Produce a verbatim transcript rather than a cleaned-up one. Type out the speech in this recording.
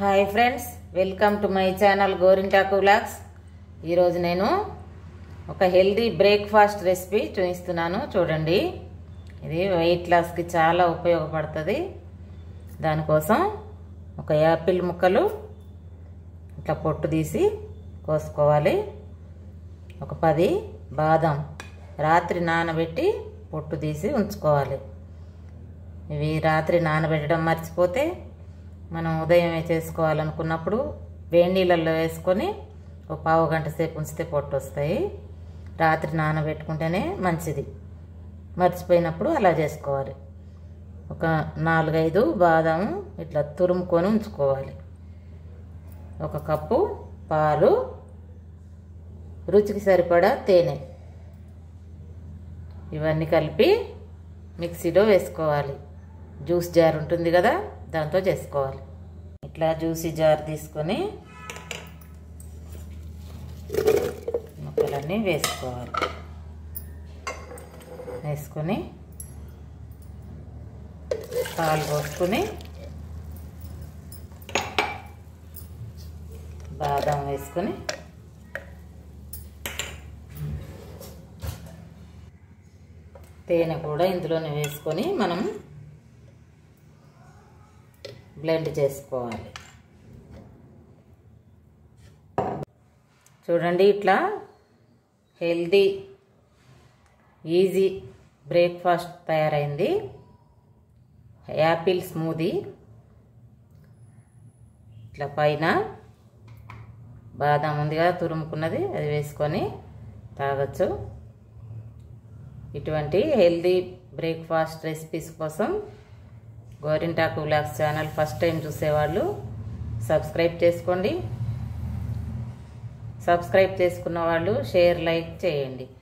Hi friends, welcome to my channel Gorintaku vlogs. ఈరోజు నేను ఒక హెల్దీ బ్రేక్ఫాస్ట్ రెసిపీ చూపిస్తున్నాను. చూడండి, ఇది వెయిట్ లాస్కి చాలా ఉపయోగపడుతుంది. దానికోసం ఒక యాపిల్ ముక్కలు ఇట్లా పొట్టు తీసి కోసుకోవాలి. ఒక పది బాదం రాత్రి నానబెట్టి పొట్టు తీసి ఉంచుకోవాలి. ఇవి రాత్రి నానబెట్టడం మర్చిపోతే మనం ఉదయమే చేసుకోవాలనుకున్నప్పుడు వేడి నీళ్ళల్లో వేసుకొని ఒక పావు గంట సేపు ఉంచితే పొట్టు వస్తాయి. రాత్రి నానబెట్టుకుంటేనే మంచిది. మర్చిపోయినప్పుడు అలా చేసుకోవాలి. ఒక నాలుగైదు బాదాము ఇట్లా తురుముకొని ఉంచుకోవాలి. ఒక కప్పు పాలు, రుచికి సరిపడా తేనె, ఇవన్నీ కలిపి మిక్సీలో వేసుకోవాలి. జ్యూస్ జార్ ఉంటుంది కదా, దాంతో చేసుకోవాలి. ఇట్లా జ్యూసీ జార్ తీసుకొని ముక్కలన్నీ వేసుకోవాలి. వేసుకొని పాలు పోసుకొని బాదం వేసుకొని తేనె కూడా ఇందులోనే వేసుకొని మనం బ్లెండ్ చేసుకోవాలి. చూడండి, ఇట్లా హెల్దీ ఈజీ బ్రేక్ఫాస్ట్ తయారైంది. Apple smoothie. ఇట్లా పైన బాదం ఉంది కదా తురుముకున్నది, అది వేసుకొని తాగొచ్చు. ఇటువంటి హెల్దీ బ్రేక్ఫాస్ట్ రెసిపీస్ కోసం Gorintaku vlogs channel first time చూసేవాళ్ళు సబ్స్క్రైబ్ చేసుకోండి. సబ్స్క్రైబ్ చేసుకున్న వాళ్ళు షేర్, లైక్ చేయండి.